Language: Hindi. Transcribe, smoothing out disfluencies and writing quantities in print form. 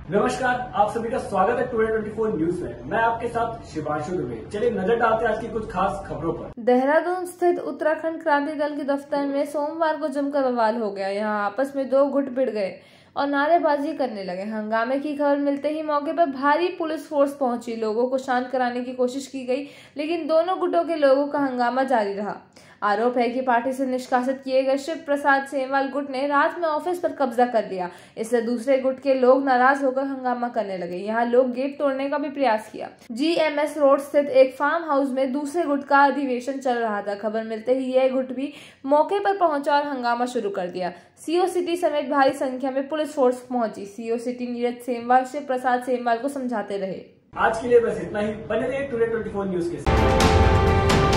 नमस्कार, आप सभी का स्वागत है टुडे 24 न्यूज में। मैं आपके साथ शिवांशु दुबे। चलिए नजर डालते हैं आज की कुछ खास खबरों पर। देहरादून स्थित उत्तराखंड क्रांति दल के दफ्तर में सोमवार को जमकर बवाल हो गया। यहां आपस में दो गुट भिड़ गए और नारेबाजी करने लगे। हंगामे की खबर मिलते ही मौके पर भारी पुलिस फोर्स पहुंची। लोगों को शांत कराने की कोशिश की गई, लेकिन दोनों गुटों के लोगों का हंगामा जारी रहा। आरोप है कि पार्टी से निष्कासित किए गए शिव प्रसाद सेमवाल गुट ने रात में ऑफिस पर कब्जा कर लिया। इससे दूसरे गुट के लोग नाराज होकर हंगामा करने लगे। यहाँ लोग गेट तोड़ने का भी प्रयास किया। GMS रोड स्थित एक फार्म हाउस में दूसरे गुट का अधिवेशन चल रहा था। खबर मिलते ही यह गुट भी मौके पर पहुंचा और हंगामा शुरू कर दिया। CO सिटी समेत भारी संख्या में पुलिस फोर्स पहुंची। CO सिटी नीरज सेमवाल शिव प्रसाद सेमवाल को समझाते रहे। आज के लिए बस इतना ही। बने रहिए टुडे 24 न्यूज के साथ।